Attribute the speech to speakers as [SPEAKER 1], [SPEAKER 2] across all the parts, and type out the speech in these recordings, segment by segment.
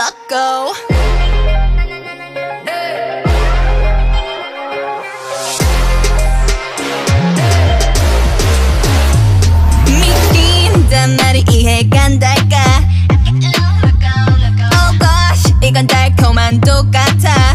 [SPEAKER 1] Itzy-Loco. 믿긴단 말이 이해가 안 될까? Oh gosh, 이건 달콤한 똑같아.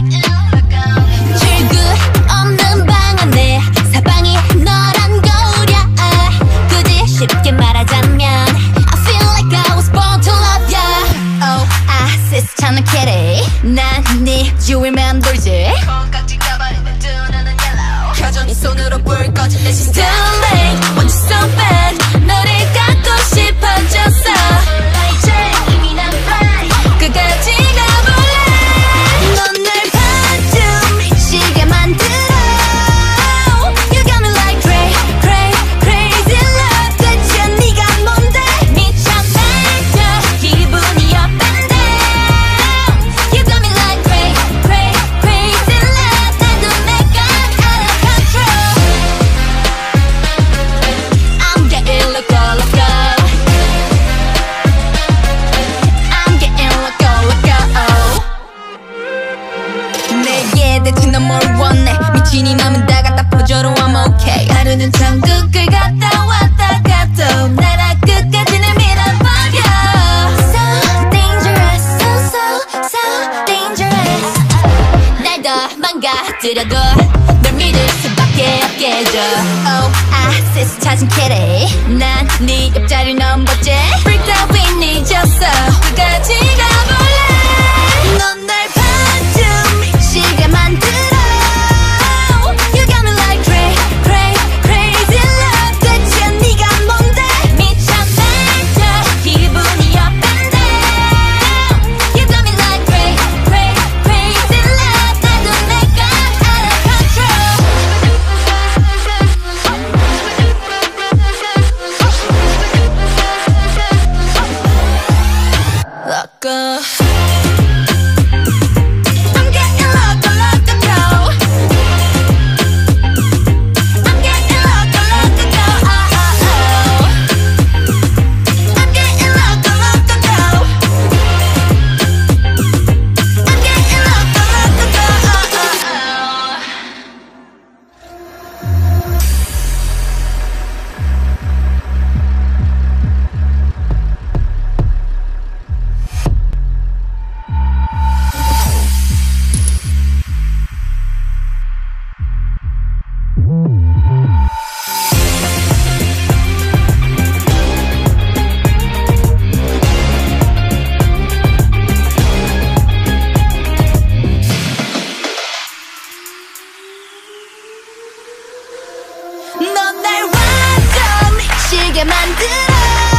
[SPEAKER 1] 출구 없는 방 안에 사방이 너란 거울이야. 굳이 쉽게 말하자면 I feel like I was born to love ya. Oh, 아시스찬은 캐리. 난 네 주위만 돌지. 콩깍지 가발인 내 두 눈은 yellow. 켜져 네 손으로 불 꺼진 내 시스템. Want you so bad. 너를 갖고 싶어졌어. 이제 이미 난 fly. 끝까지 가볼래. 넌 날 반쯤 미치게 만들어. You got me like crazy love. 대체 네가 뭔데? 미쳐 날려 기분이 up and down. You got me like crazy love. 나도 내가 out of control. I'm getting loco. I'm getting loco. 내게 대체 넌 뭘 원해? 미친 이 맘은 다 갖다 퍼줘로 I'm okay. 하루는 천국을 갔다 왔다 가도 나라 끝까지는 밀어버려. So dangerous, so dangerous. 날 더 망가뜨려도 널 믿을 수밖에 없겠죠. Oh, 아시스 찾은 캐리. 난 네 옆자리를 넘봤지. Freak out with me 졌어. 끝까지 가볼래. 넌 날 반쯤 미치게 만들어. You got me like crazy love. 대체 네가 뭔데? 미쳐 날려 기분이 up and down. You got me like crazy love. 나도 내가 out of control. Loco. I'm getting loco. I'm getting loco. Oh, oh, oh. I'm getting loco. I'm getting loco. Oh, oh, 넌 날 완전 미치게 만들어.